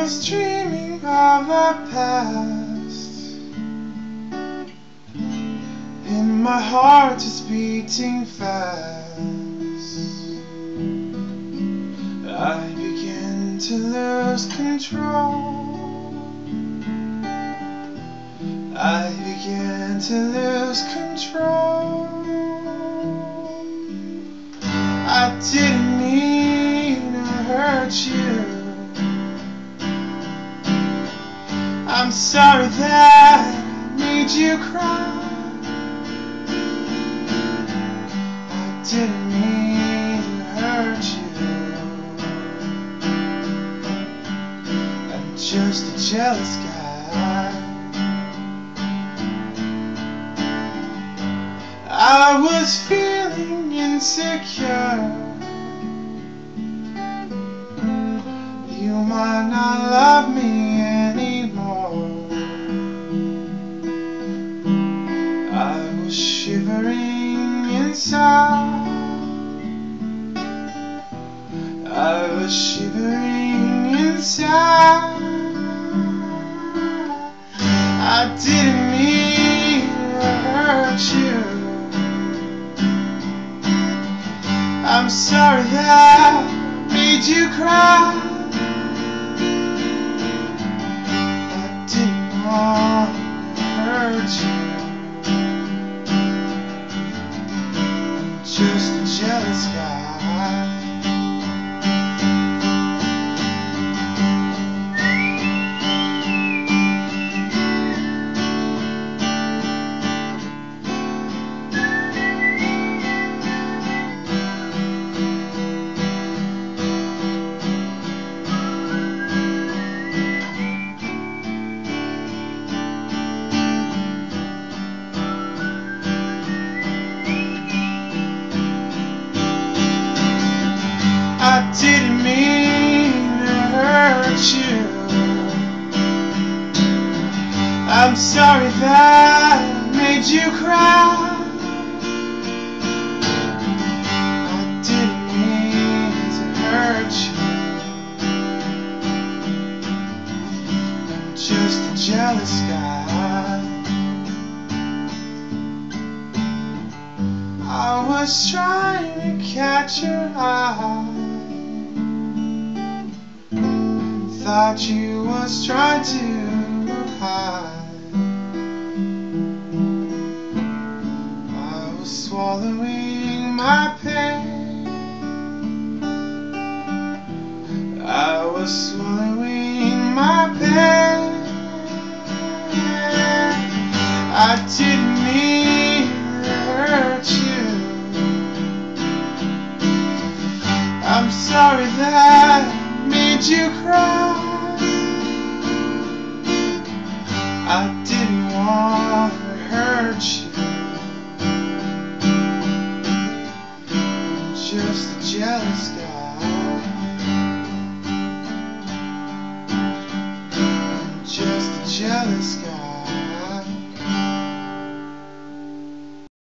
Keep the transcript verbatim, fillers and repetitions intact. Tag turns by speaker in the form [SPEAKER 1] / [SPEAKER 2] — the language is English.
[SPEAKER 1] was dreaming of our past, and my heart is beating fast. I begin to lose control. I began to lose control. I didn't mean to hurt you. I'm sorry that I made you cry. I didn't mean to hurt you. I'm just a jealous guy. I was feeling insecure. You might not love me anymore. I was shivering inside. I was shivering inside. I didn't mean to hurt you. I'm sorry that I made you cry. I didn't want to hurt you. I'm just a jealous guy. I didn't mean to hurt you. I'm sorry that I made you cry. I didn't mean to hurt you. I'm just a jealous guy. I was trying to catch your eye. Thought you was trying to hide. I was swallowing my pain. I was swallowing my pain. I didn't mean to hurt you. I'm sorry that I made you cry. I didn't want to hurt you. I'm just a jealous guy.